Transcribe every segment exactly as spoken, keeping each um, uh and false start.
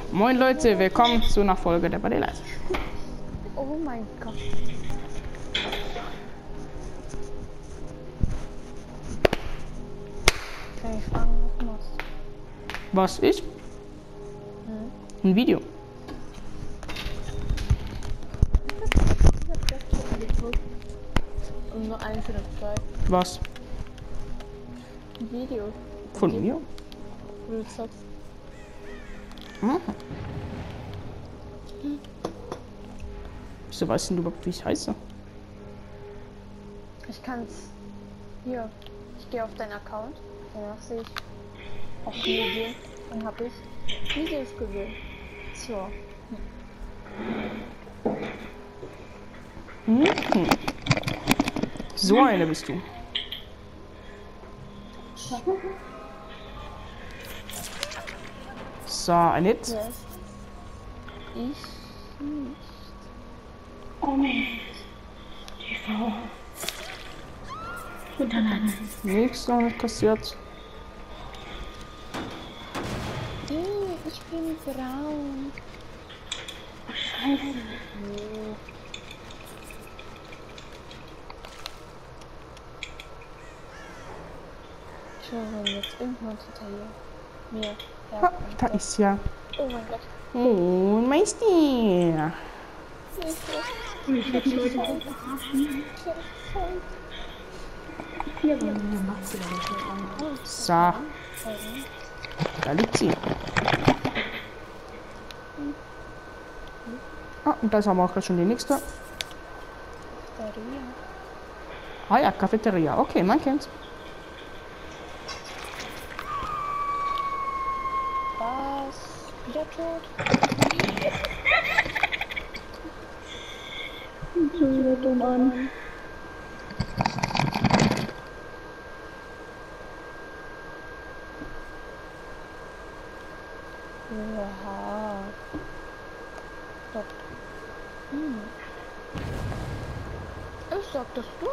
Moin Leute, willkommen zu einer Folge der Badelas. Oh mein Gott. Kann ich fragen, was du machst? Was ich? Hm? Ein Video. Und nur eins oder zwei. Was? Ein Video. Von Video, mir? wo du zockst. Mhm. Wieso weißt du überhaupt, wie ich heiße? Ich kann's. Hier. Ich gehe auf deinen Account. Danach sehe ich auf Medien. Dann habe ich Videos gesehen. So. Mhm. So eine bist du. So, ein Hit. Yes. Ich nicht. Oh Mensch. T V. Runterladen. Nichts noch nicht kassiert. Ich bin braun. Oh, Scheiße. Nee. Schon jetzt irgendwann hinter hier. Mir. Ja, Ah, da ist ja. oh mein Gott. Oh, Meister. Ich werde Leute verarschen. Hier war eine Maske. So, da liegt sie. Ah, und da haben wir auch gleich schon die nächste. Ah ja, Cafeteria. Okay, man kennt's. Was? Wieder tot? So wieder dumm an. Oha. Stopp. Hm. Ich sag das du.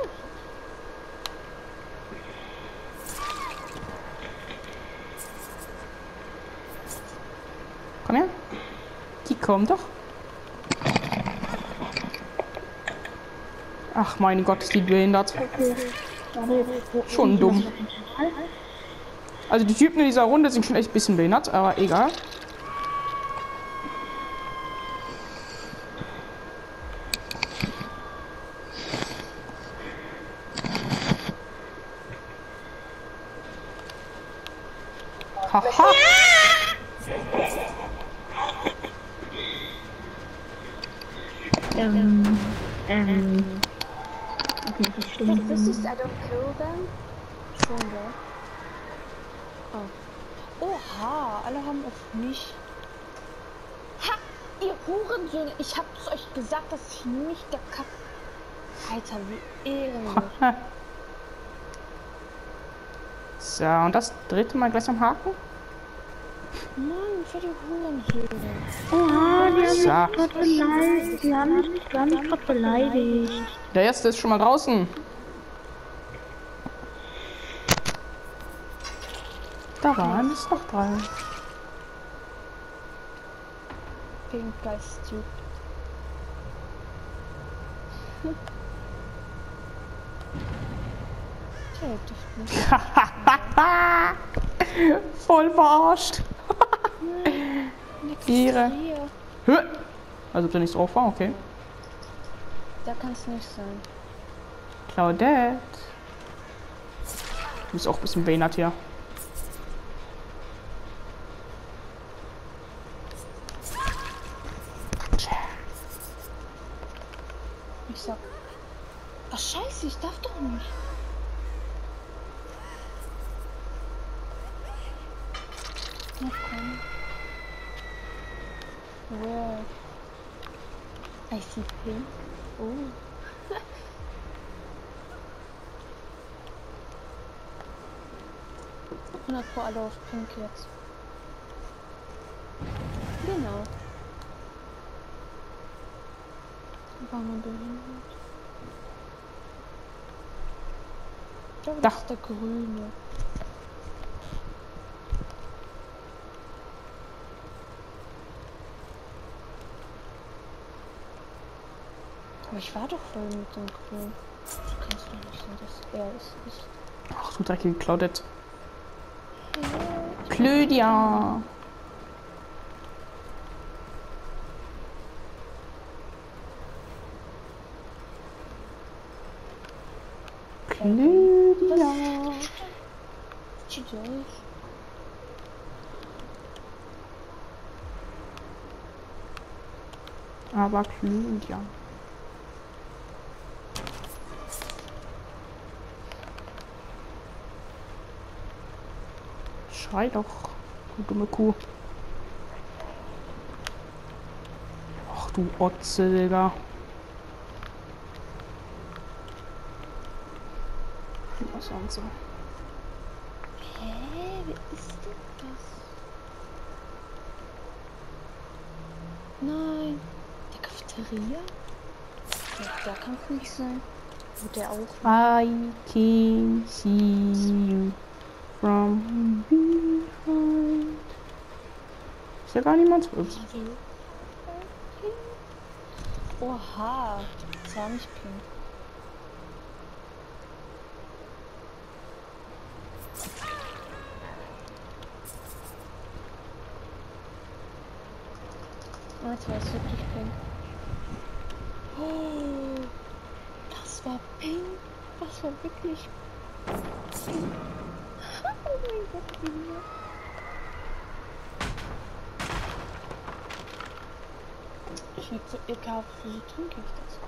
Komm her. Die kommen doch. Ach mein Gott, ist die behindert. Schon dumm. Also die Typen in dieser Runde sind schon echt ein bisschen behindert, aber egal. Haha. Ähm, ähm. Okay, das stimmt. Das ist I don't kill them. Schon, ja. Oh. Oha, alle haben auf mich. Ha! Ihr Hurensöhne! Ich hab's euch gesagt, dass ich nicht der Kack. Alter, wie ehrenlos. So, und das dritte Mal gleich am Haken. Mann, für die Hurensöhne. Oha, die haben mich So. gerade beleidigt. Die haben mich, die haben mich gerade beleidigt. Der erste ist schon mal draußen. Da waren es noch drei. Pink Geist Dude. Tja, dürfte nicht. Voll verarscht. Ihre. Hier. Hö. Also ob da nichts drauf war, okay. Da kann es nicht sein. Claudette. Du bist auch ein bisschen behindert hier. Ich sag. Ach scheiße, ich darf doch nicht. Na komm. Wow. I see pink. Oh. hundert Pro alle auf pink jetzt. Genau. War man behindert. Ich glaube, Da. das ist der grüne. Aber ich war doch voll mit dem Grün. Du kannst doch nicht sehen, dass er es ist. Ach du dreckige Claudette. Claudia. Claudia. Tschüss. Aber Claudia. Schrei doch, du dumme Kuh. Ach du Otze, Digga. Was sonst so? Hä? Wie ist denn das? Nein. Der Cafeteria? Ja, da kann es nicht sein. Wird der auch? I can see you from behind. Ist ja gar niemand. Ups. Oha. Das war nicht pink. Oh, jetzt war es wirklich pink. Oh, das war pink. Das war wirklich pink. Oh mein Gott, wie lieb. Ich liebe so ekelhaft, wieso trinke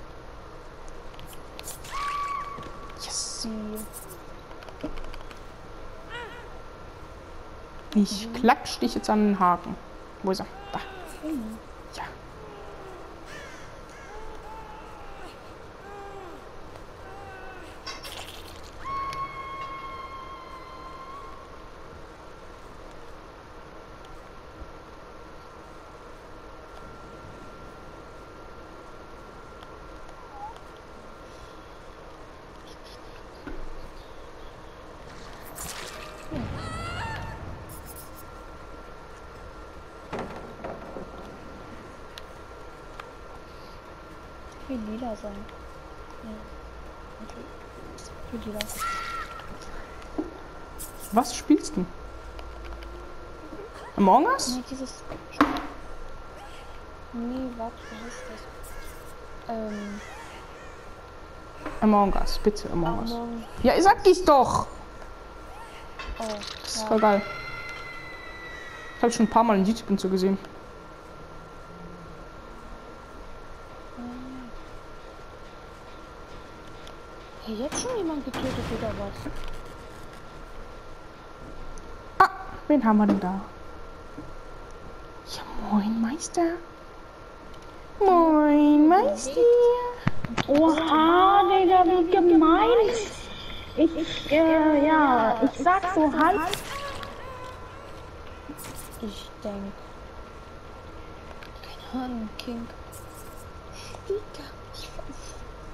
ich das? Yes. Die. Ich klatsch dich jetzt an den Haken. Wo ist er? Da. Mhm. Ja. Wie lila sein. Ja. Okay. Wie lila. Was spielst du? Among Us? Nee, dieses. Nee, warte, wie heißt das? Ähm. Among Us, bitte Among Us. Among. Ja, sag ich's doch! Oh, Das ist ja. voll geil. Ich habe schon ein paar Mal in YouTube und so gesehen. Hey, jetzt schon jemand getötet oder was? Ah, wen haben wir denn da? Ja, moin Meister. Moin Meister. Oha, Digga, wie gemein. Ich, äh, ja, ich sag so halb. Ich denke. Keine Ahnung, King. Digga, ich weiß.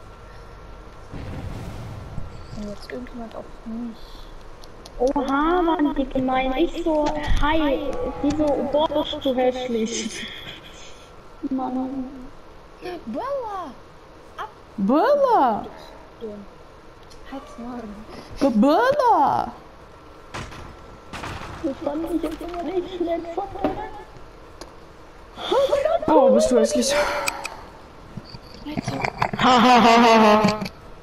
Und jetzt irgendjemand auf mich. Oha, Mann, wie gemein. Ich so, hi, wieso, boah, bist du hässlich. Mann. Bella! Bella. Dumm. Halt's Maul. Bella. Das fand ich jetzt immer nicht nett von dir. Oh, bist du hässlich. Oha.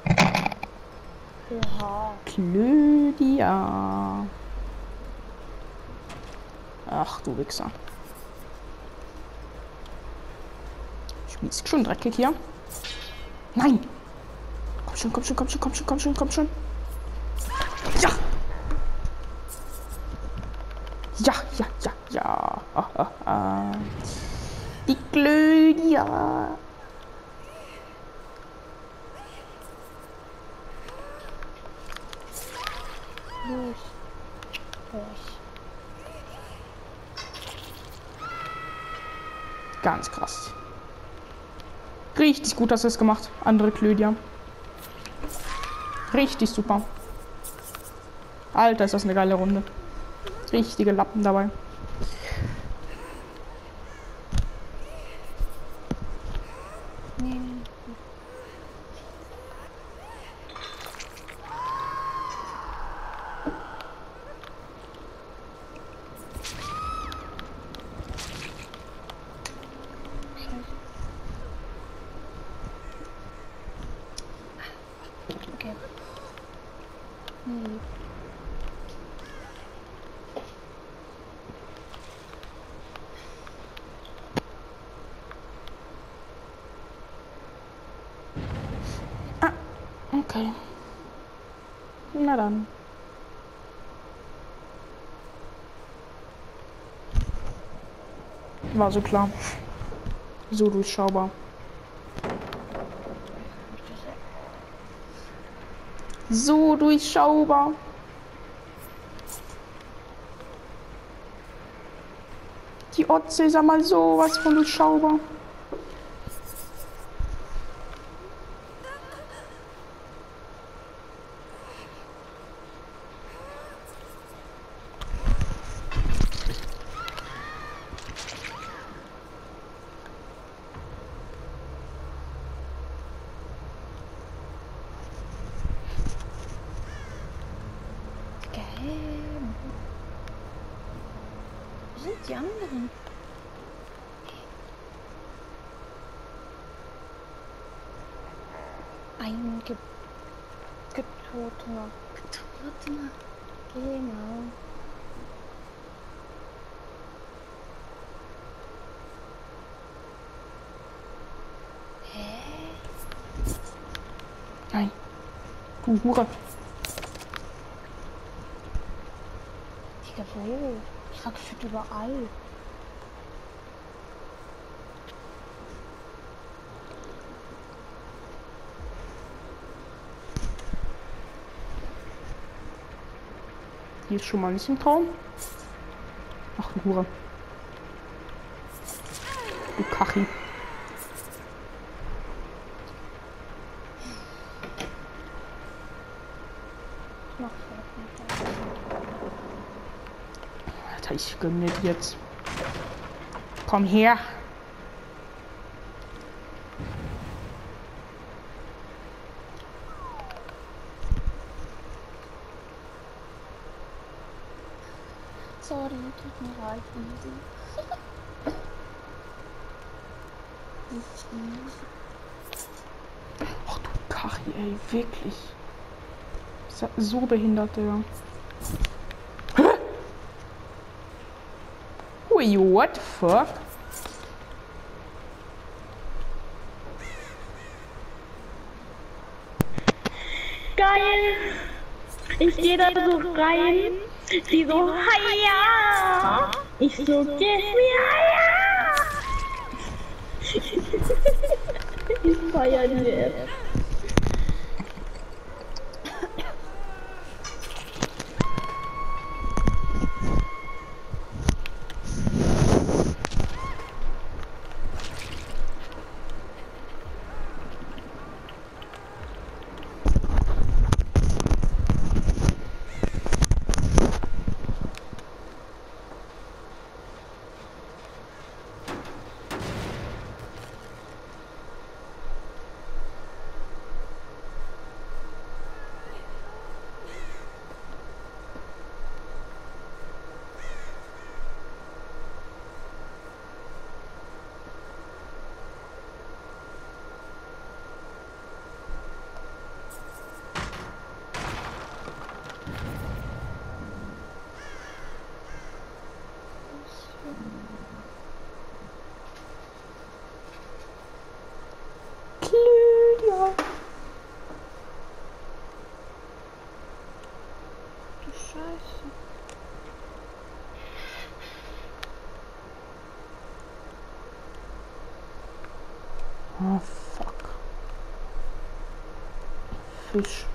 Claudia. Ach du Wichser. Spielst schon dreckig hier? Nein! Komm schon, komm schon, komm schon, komm schon, komm schon, komm schon. Ja! Ja, ja, ja, ja. Ah, ah, ah. Die Claudia. Los. Los. Ganz krass. Richtig gut hast du es gemacht, andere Claudia. Richtig super. Alter, ist das eine geile Runde. Richtige Lappen dabei. Nee. Okay. Hm. Ah, okay. Na dann. War so klar. So durchschaubar. So durchschaubar. Die Otze ist einmal sowas von durchschaubar. Wo sind die anderen? Ein Ge Getotener. Getotener. Genau. Hä? Nein. Du Hure. Digga, wo? Ich frag gefühlt überall. Die ist schon mal nicht im Traum. Ach, du Hure. Du Kachi. Ich mach fertig. Alter, ich gönn mir die jetzt. Komm her. Sorry, tut mir leid, Easy. Ach du Kachi, ey, wirklich. Ist ja so behindert, Digga. Hä? Ui, what the fuck? Geil! Ich gehe da so rein. Die so, Haja! Ich so, give me Haja! Ich feier die App. Lydia. Du Scheiße. Oh, fuck. Fisch.